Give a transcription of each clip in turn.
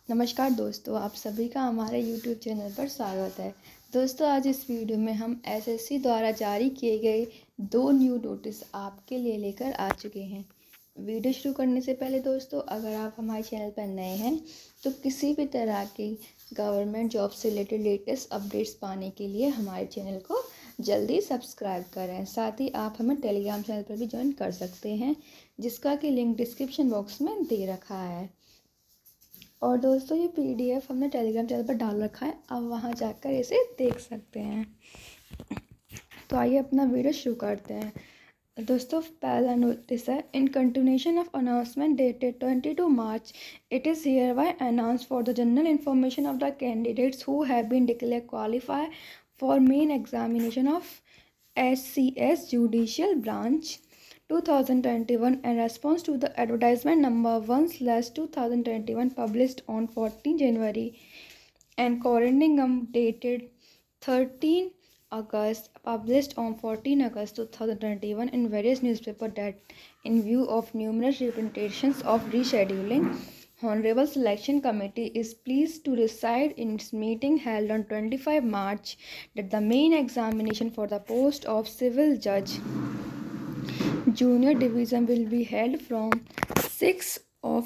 नमस्कार दोस्तों, आप सभी का हमारे YouTube चैनल पर स्वागत है। दोस्तों, आज इस वीडियो में हम एसएससी द्वारा जारी किए गए 2 न्यू नोटिस आपके लिए लेकर आ चुके हैं। वीडियो शुरू करने से पहले दोस्तों, अगर आप हमारे चैनल पर नए हैं तो किसी भी तरह की गवर्नमेंट जॉब से रिलेटेड लेटेस्ट अपडेट्स पाने के लिए हमारे चैनल को जल्दी सब्सक्राइब करें। साथ ही आप हमें टेलीग्राम चैनल पर भी ज्वाइन कर सकते हैं, जिसका कि लिंक डिस्क्रिप्शन बॉक्स में दे रखा है। और दोस्तों, ये PDF हमने टेलीग्राम चैनल पर डाल रखा है, आप वहाँ जाकर इसे देख सकते हैं। तो आइए अपना वीडियो शुरू करते हैं। दोस्तों, पहला नोटिस है, in continuation of announcement dated 22 March, it is hereby announced for the general information of the candidates who have been declared qualified for main examination of SCS Judicial Branch 2021 in response to the advertisement number 1/2021 published on 14 January and corresponding dated 13 August published on 14 August 2021 in various newspapers that in view of numerous representations of rescheduling, Honorable Selection Committee is pleased to decide in its meeting held on 25 March that the main examination for the post of Civil Judge Junior Division will be held from 6th of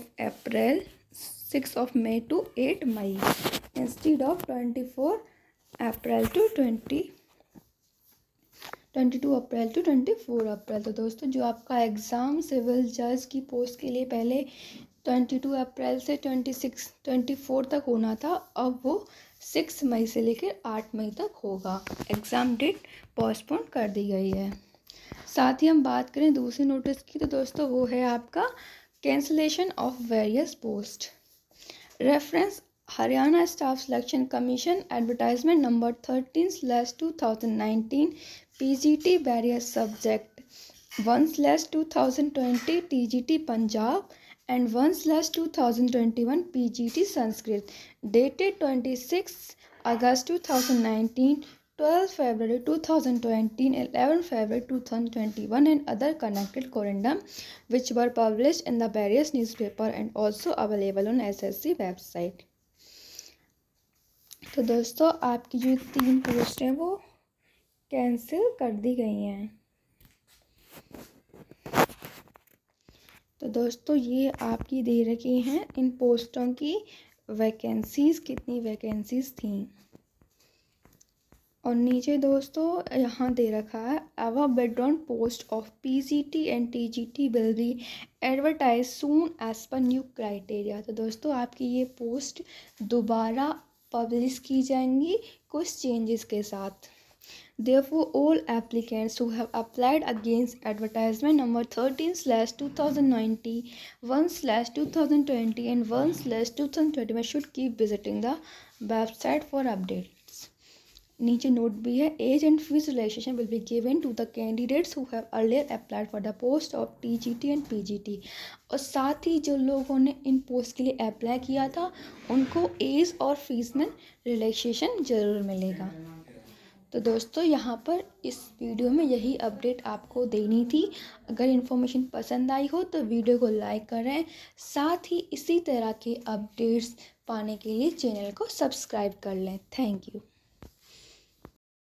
May to 8 May instead of 22 April to 24 April. तो दोस्तों, जो आपका exam civil जज की post के लिए पहले 22 अप्रैल से 24 तक होना था, अब वो 6 मई से लेकर 8 मई तक होगा। एग्ज़ाम डेट पोस्टपोन कर दी गई है। साथ ही हम बात करें दूसरे नोटिस की, तो दोस्तों वो है आपका cancellation of various post. Reference Haryana staff selection commission advertisement number 13/2019 PGT various subject 1/2020 TGT Punjab and 1/2021 PGT Sanskrit dated 26 August 2019, 12 February 2020, 11 February 2021 and other connected correspondence which were published in the various newspaper and also available on SSC website। तो दोस्तों, आपकी जो 3 post हैं वो cancel कर दी गई हैं। तो दोस्तों, ये आपकी दे रखी हैं इन पोस्टों की वैकेंसीज़, कितनी वैकेंसीज़ थी। और नीचे दोस्तों यहाँ दे रखा है, our bid on post of PGT and TGT will be advertise soon as per new criteria. तो दोस्तों, आपकी ये पोस्ट दोबारा पब्लिश की जाएंगी कुछ चेंजेस के साथ। Therefore, all applicants who have applied against advertisement number 13/2019, 1/2020 and 1/2021 should keep visiting the website for updates। नीचे नोट भी है, age and fees relaxation will be given to the candidates who have earlier applied for the post of TGT and PGT। और साथ ही जो लोगों ने इन post के लिए अप्लाई किया था उनको एज और फीस में रिलैक्सेशन ज़रूर मिलेगा। तो दोस्तों, यहाँ पर इस वीडियो में यही अपडेट आपको देनी थी। अगर इन्फॉर्मेशन पसंद आई हो तो वीडियो को लाइक करें, साथ ही इसी तरह के अपडेट्स पाने के लिए चैनल को सब्सक्राइब कर लें। Thank you.